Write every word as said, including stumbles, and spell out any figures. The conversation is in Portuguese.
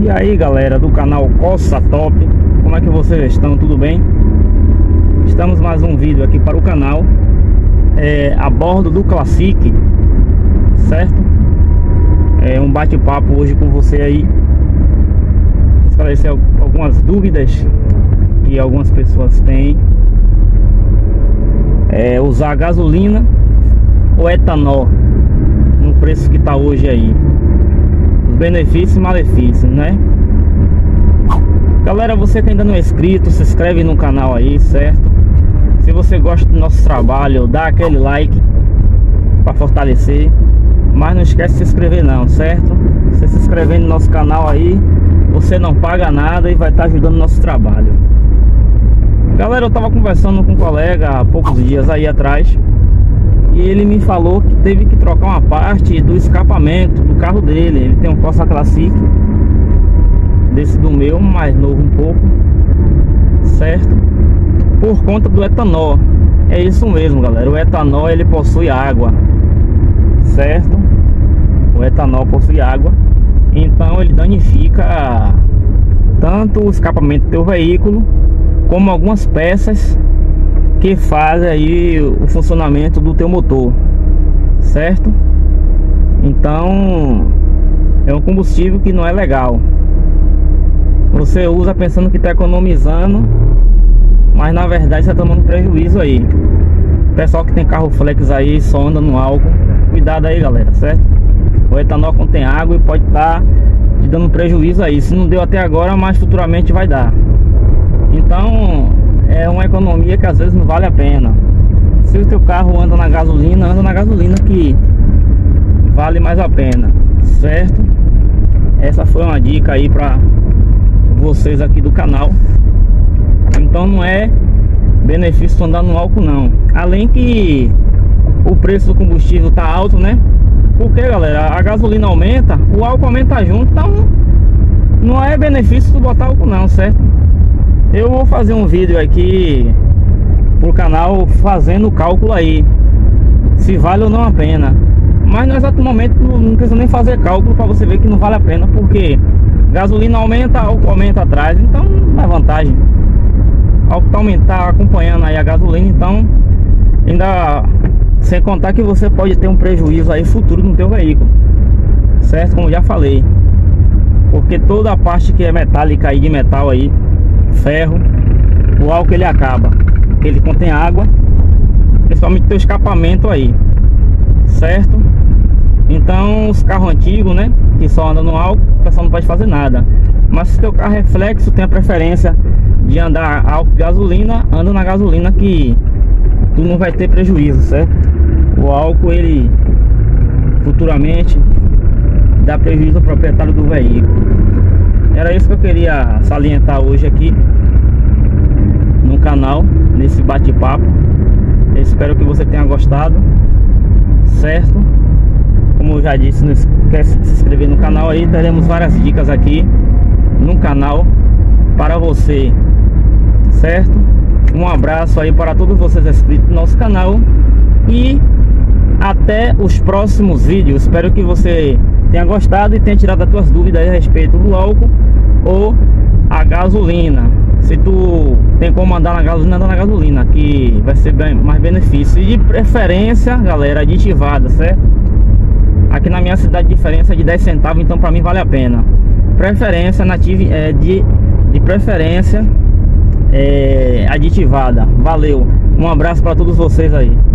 E aí galera do canal Coça Top, como é que vocês estão? Tudo bem? Estamos mais um vídeo aqui para o canal é, a bordo do Classic, certo? É um bate-papo hoje com você aí, esclarecer algumas dúvidas que algumas pessoas têm. É, usar gasolina ou etanol no preço que está hoje aí, os benefícios e malefícios, né? Galera, você que ainda não é inscrito, se inscreve no canal aí, certo? Se você gosta do nosso trabalho, dá aquele like para fortalecer, mas não esquece de se inscrever não, certo? Você se inscrevendo no nosso canal aí, você não paga nada e vai estar ajudando o nosso trabalho. Galera, eu tava conversando com um colega há poucos dias aí atrás, e ele me falou que teve que trocar uma parte do escapamento do carro dele. Ele tem um Corsa Classic, desse do meu, mais novo um pouco, certo? Por conta do etanol. É isso mesmo, galera, o etanol ele possui água, certo? O etanol possui água, então ele danifica tanto o escapamento do teu veículo, como algumas peças que fazem aí o funcionamento do teu motor, certo? Então é um combustível que não é legal. Você usa pensando que está economizando, mas na verdade você está tomando prejuízo aí. Pessoal que tem carro flex aí, só anda no álcool, cuidado aí galera, certo? O etanol contém água e pode estar te dando prejuízo aí. Se não deu até agora, mas futuramente vai dar. Então é uma economia que às vezes não vale a pena. Se o teu carro anda na gasolina, anda na gasolina que vale mais a pena, certo? Essa foi uma dica aí para vocês aqui do canal. Então não é benefício andar no álcool não. Além que o preço do combustível tá alto, né? Porque galera, a gasolina aumenta, o álcool aumenta junto. Então não é benefício tu botar álcool não, certo? Eu vou fazer um vídeo aqui pro canal fazendo o cálculo aí, se vale ou não a pena. Mas no exato momento não precisa nem fazer cálculo para você ver que não vale a pena, porque gasolina aumenta, álcool aumenta atrás, então não é vantagem. Álcool tá aumentando, acompanhando aí a gasolina, então ainda sem contar que você pode ter um prejuízo aí futuro no teu veículo, certo? Como já falei, porque toda a parte que é metálica aí, de metal aí, ferro, o álcool ele acaba, porque ele contém água, principalmente teu escapamento aí, certo? Então os carros antigos, né, que só andam no álcool, o pessoal não pode fazer nada. Mas se teu carro é flexo, tem a preferência de andar álcool e gasolina, anda na gasolina que tu não vai ter prejuízo, certo? O álcool ele futuramente dá prejuízo ao proprietário do veículo. Era isso que eu queria salientar hoje aqui no canal, nesse bate-papo. Espero que você tenha gostado, certo? Como eu já disse, não esquece de se inscrever no canal aí. Teremos várias dicas aqui no canal para você, certo? Um abraço aí para todos vocês inscritos no nosso canal e até os próximos vídeos. Espero que você tenha gostado e tenha tirado as tuas dúvidas a respeito do álcool ou a gasolina. Se tu tem como andar na gasolina, anda na gasolina, que vai ser bem mais benefício. E de preferência, galera, aditivada, certo? Aqui na minha cidade a diferença é de dez centavos, então pra mim vale a pena. Preferência nativa, é, de, de preferência é, aditivada. Valeu, um abraço para todos vocês aí.